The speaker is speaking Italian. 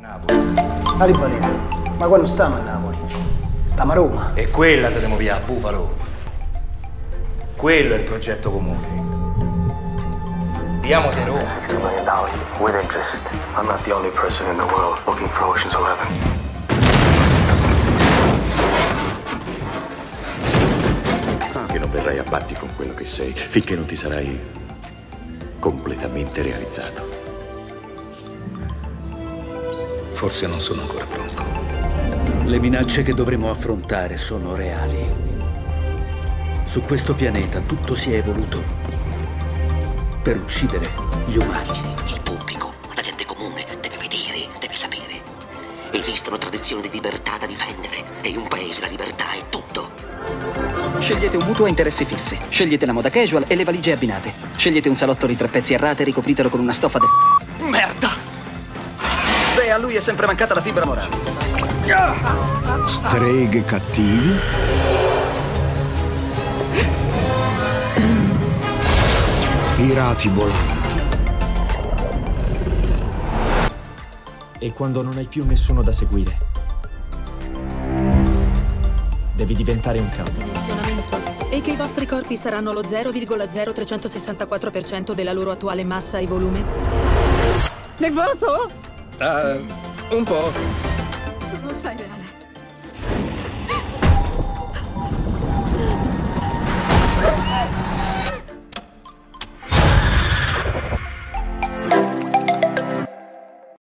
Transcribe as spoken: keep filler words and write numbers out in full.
Aribaleno, ma qua non stiamo a Napoli, stiamo a Roma. E quella se ne via a Bufalo. Quello è il progetto comune. Diamo se Roma. sixty million dollars with interest. I'm not the only person in the world looking for Ocean's Eleven. Che non verrai a patti con quello che sei finché non ti sarai completamente realizzato. Forse non sono ancora pronto. Le minacce che dovremo affrontare sono reali. Su questo pianeta tutto si è evoluto per uccidere gli umani. Il pubblico, la gente comune, deve vedere, deve sapere. Esistono tradizioni di libertà da difendere e in un paese la libertà è tutto. Scegliete un mutuo a interessi fissi. Scegliete la moda casual e le valigie abbinate. Scegliete un salotto di tre pezzi a rate e ricopritelo con una stoffa de... Merda! Beh, a lui è sempre mancata la fibra morale. Streghe cattivi? Pirati volanti. E quando non hai più nessuno da seguire, devi diventare un capo. E che i vostri corpi saranno lo zero virgola zero trecentosessantaquattro per cento della loro attuale massa e volume? Nervoso? Uh, un po'. Tu non sei reale.